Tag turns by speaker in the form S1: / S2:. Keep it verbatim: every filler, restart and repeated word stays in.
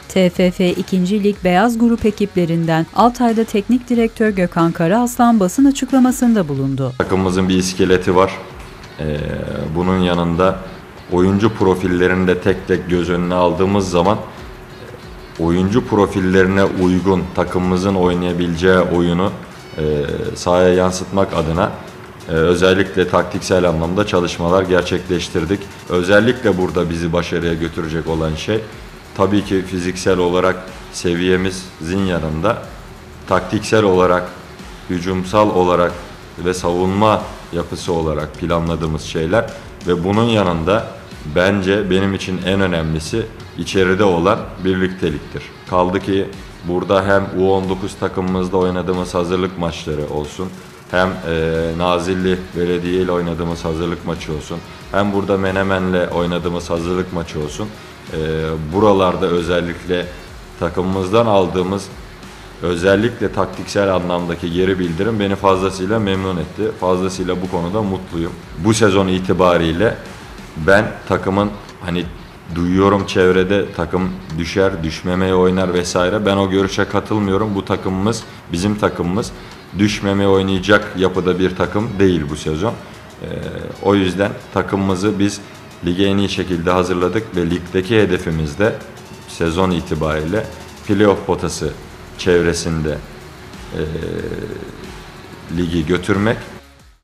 S1: T F F ikinci. Lig Beyaz Grup ekiplerinden Altay'da Teknik Direktör Gökhan Karaaslan basın açıklamasında bulundu.
S2: Takımımızın bir iskeleti var. Ee, bunun yanında oyuncu profillerini de tek tek göz önüne aldığımız zaman oyuncu profillerine uygun takımımızın oynayabileceği oyunu e, sahaya yansıtmak adına e, özellikle taktiksel anlamda çalışmalar gerçekleştirdik. Özellikle burada bizi başarıya götürecek olan şey tabii ki fiziksel olarak seviyemizin yanında taktiksel olarak, hücumsal olarak ve savunma yapısı olarak planladığımız şeyler ve bunun yanında bence benim için en önemlisi içeride olan birlikteliktir. Kaldı ki burada hem U on dokuz takımımızda oynadığımız hazırlık maçları olsun, hem e, Nazilli Belediye ile oynadığımız hazırlık maçı olsun, hem burada Menemen'le oynadığımız hazırlık maçı olsun. E, buralarda özellikle takımımızdan aldığımız özellikle taktiksel anlamdaki geri bildirim beni fazlasıyla memnun etti. Fazlasıyla bu konuda mutluyum. Bu sezon itibariyle ben takımın hani duyuyorum çevrede takım düşer, düşmemeye oynar vesaire. Ben o görüşe katılmıyorum. Bu takımımız, bizim takımımız düşmemeye oynayacak yapıda bir takım değil bu sezon. Ee, o yüzden takımımızı biz lige en iyi şekilde hazırladık ve ligdeki hedefimiz de sezon itibariyle playoff potası çevresinde e, ligi götürmek